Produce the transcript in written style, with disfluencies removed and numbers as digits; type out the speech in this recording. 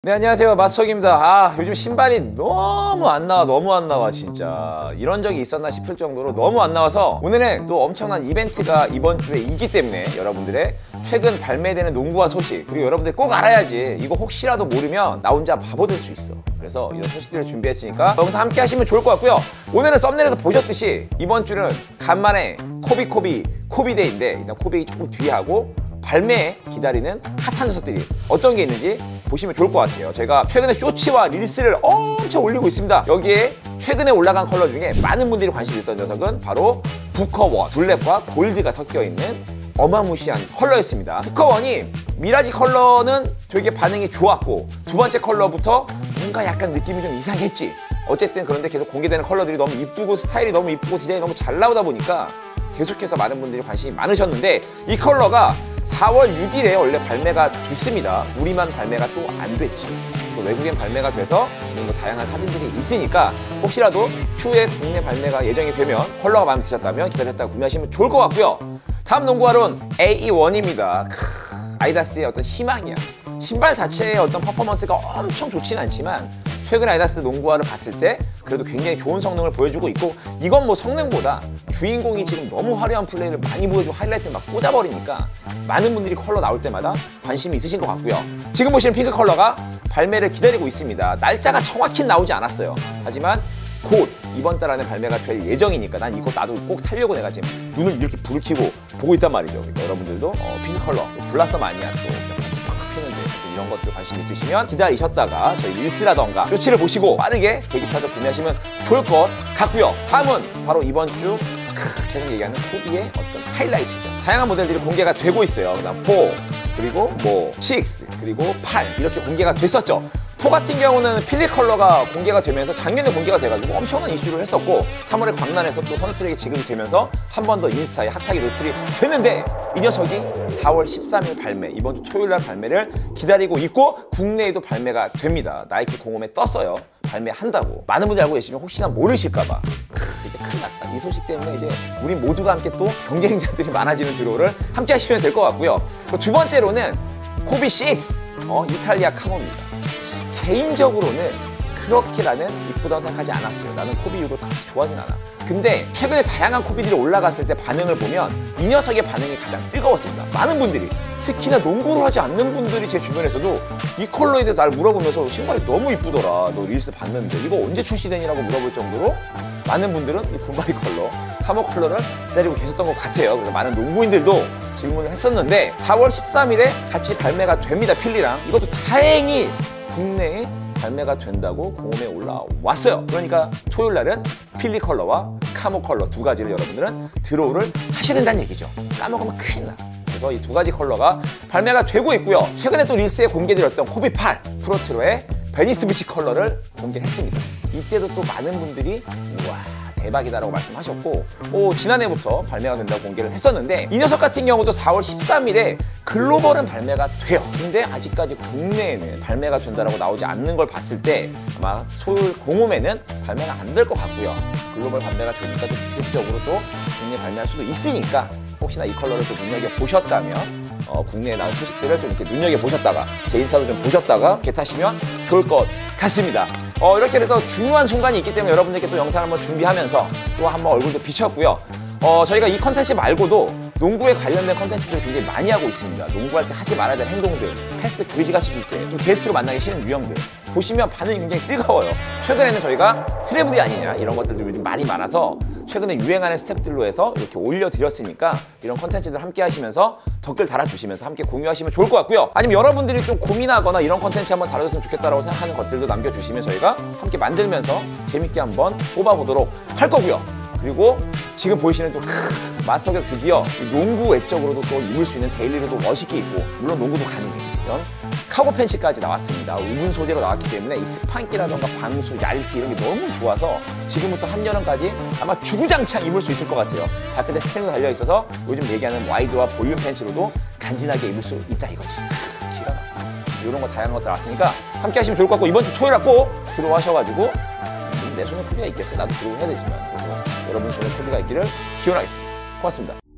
네, 안녕하세요. 마스터기입니다. 요즘 신발이 너무 안 나와 진짜. 이런 적이 있었나 싶을 정도로 너무 안 나와서 오늘은 또 엄청난 이벤트가 이번 주에 있기 때문에 여러분들의 최근 발매되는 농구화 소식, 그리고 여러분들 꼭 알아야지. 이거 혹시라도 모르면 나 혼자 바보 될 수 있어. 그래서 이런 소식들을 준비했으니까 영상 함께 하시면 좋을 것 같고요. 오늘은 썸네일에서 보셨듯이 이번 주는 간만에 코비데이인데, 일단 코비 조금 뒤에 하고 발매 기다리는 핫한 녀석들이 어떤 게 있는지 보시면 좋을 것 같아요. 제가 최근에 쇼츠와 릴스를 엄청 올리고 있습니다. 여기에 최근에 올라간 컬러 중에 많은 분들이 관심이 있던 녀석은 바로 부커원, 블랙과 골드가 섞여 있는 어마무시한 컬러였습니다. 부커원이 미라지 컬러는 되게 반응이 좋았고, 두 번째 컬러부터 뭔가 약간 느낌이 좀 이상했지. 어쨌든 그런데 계속 공개되는 컬러들이 너무 이쁘고 스타일이 너무 이쁘고 디자인이 너무 잘 나오다 보니까 계속해서 많은 분들이 관심이 많으셨는데, 이 컬러가 4월 6일에 원래 발매가 됐습니다. 우리만 발매가 또 안 됐지. 그래서 외국엔 발매가 돼서 뭐 다양한 사진들이 있으니까 혹시라도 추후에 국내 발매가 예정이 되면 컬러가 마음에 드셨다면 기다렸다가 구매하시면 좋을 것 같고요. 다음 농구화는 AE1입니다. 아디다스의 어떤 희망이야. 신발 자체의 어떤 퍼포먼스가 엄청 좋진 않지만 최근 아디다스 농구화를 봤을 때 그래도 굉장히 좋은 성능을 보여주고 있고, 이건 뭐 성능보다 주인공이 지금 너무 화려한 플레이를 많이 보여주고 하이라이트를 막 꽂아버리니까 많은 분들이 컬러 나올 때마다 관심이 있으신 것 같고요. 지금 보시는 핑크 컬러가 발매를 기다리고 있습니다. 날짜가 정확히 나오지 않았어요. 하지만 곧 이번 달 안에 발매가 될 예정이니까 난 이거 나도 꼭 살려고 내가 지금 눈을 이렇게 부르키고 보고 있단 말이죠. 그러니까 여러분들도 핑크 컬러, 블라썸 아니야 또 팍팍 피는데 이런 것들 관심 있으시면 기다리셨다가 저희 릴스라던가 쇼츠를 보시고 빠르게 대기 타서 구매하시면 좋을 것 같고요. 다음은 바로 이번 주 계속 얘기하는 코비의 어떤 하이라이트죠. 다양한 모델들이 공개가 되고 있어요. 그다음 4, 그리고 뭐 6, 그리고 8 이렇게 공개가 됐었죠. 4 같은 경우는 필립 컬러가 공개가 되면서 작년에 공개가 돼가지고 엄청난 이슈를 했었고, 3월에 광란에서 또 선수들에게 지급이 되면서 한 번 더 인스타에 핫하게 노출이 됐는데, 이 녀석이 4월 13일 발매, 이번 주 토요일 날 발매를 기다리고 있고 국내에도 발매가 됩니다. 나이키 공홈에 떴어요. 발매한다고. 많은 분들이 알고 계시면 혹시나 모르실까봐 이제 큰일 났다. 이 소식 때문에 이제 우리 모두가 함께 또 경쟁자들이 많아지는 드로우를 함께 하시면 될 것 같고요. 두 번째로는 코비 6 이탈리아 카모입니다. 개인적으로는 그렇게 나는 이쁘다고 생각하지 않았어요. 나는 코비 6을 그렇게 좋아하진 않아. 근데 최근에 다양한 코비들이 올라갔을 때 반응을 보면 이 녀석의 반응이 가장 뜨거웠습니다. 많은 분들이, 특히나 농구를 하지 않는 분들이 제 주변에서도 이 컬러에 대해서 날 물어보면서 신발이 너무 이쁘더라, 너 릴스 봤는데 이거 언제 출시되니라고 물어볼 정도로 많은 분들은 이 군바리 컬러, 카모 컬러를 기다리고 계셨던 것 같아요. 그래서 많은 농구인들도 질문을 했었는데 4월 13일에 같이 발매가 됩니다. 필리랑. 이것도 다행히 국내에 발매가 된다고 공홈에 올라왔어요. 그러니까 토요일 날은 필리 컬러와 카모 컬러 두 가지를 여러분들은 드로우를 하셔야 된다는 얘기죠. 까먹으면 큰일 나. 그래서 이 두 가지 컬러가 발매가 되고 있고요. 최근에 또 릴스에 공개드렸던 코비 8 프로트로의 베니스 비치 컬러를 공개했습니다. 이때도 또 많은 분들이 와 대박이다라고 말씀하셨고, 지난해부터 발매가 된다고 공개를 했었는데, 이 녀석 같은 경우도 4월 13일에 글로벌은 발매가 돼요. 근데 아직까지 국내에는 발매가 된다라고 나오지 않는 걸 봤을 때 아마 토요일 공홈에는 발매가 안 될 것 같고요. 글로벌 발매가 되니까 또 기습적으로 또 국내 발매할 수도 있으니까 혹시나 이 컬러를 또 눈여겨보셨다면 국내에 나온 소식들을 좀 이렇게 눈여겨보셨다가 제 인스타도 좀 보셨다가 개타시면 좋을 것 같습니다. 이렇게 해서 중요한 순간이 있기 때문에 여러분들께 또 영상을 한번 준비하면서 또 한번 얼굴도 비쳤고요. 저희가 이 컨텐츠 말고도 농구에 관련된 컨텐츠들을 굉장히 많이 하고 있습니다. 농구할 때 하지 말아야 될 행동들, 패스 그지같이 줄 때 좀 게스트로 만나기 싫은 유형들 보시면 반응이 굉장히 뜨거워요. 최근에는 저희가 트래블이 아니냐 이런 것들도 요즘 많이 많아서 최근에 유행하는 스텝들로 해서 이렇게 올려드렸으니까 이런 컨텐츠들 함께 하시면서 댓글 달아주시면서 함께 공유하시면 좋을 것 같고요. 아니면 여러분들이 좀 고민하거나 이런 컨텐츠 한번 다뤄줬으면 좋겠다라고 생각하는 것들도 남겨주시면 저희가 함께 만들면서 재밌게 한번 뽑아보도록 할 거고요. 그리고 지금 보이시는 또 마스터가 드디어 농구 외적으로도 또 입을 수 있는 데일리로도 멋있게 입고, 물론 농구도 가능해. 이런 카고 팬츠까지 나왔습니다. 우분 소재로 나왔기 때문에 이 스판기라던가 방수, 얇기 이런 게 너무 좋아서 지금부터 한여름까지 아마 주구장창 입을 수 있을 것 같아요. 발끝에 스트링도 달려있어서 요즘 얘기하는 와이드와 볼륨 팬츠로도 간지나게 입을 수 있다 이거지. 기가 막혀. 이런 거 다양한 것들 나왔으니까 함께 하시면 좋을 것 같고, 이번 주 토요일 날 꼭 들어오셔가지고 내 손에 코비가 있겠어요. 나도 들어오해야 되지만. 그래서 여러분 손에 코비가 있기를 기원하겠습니다. 고맙습니다.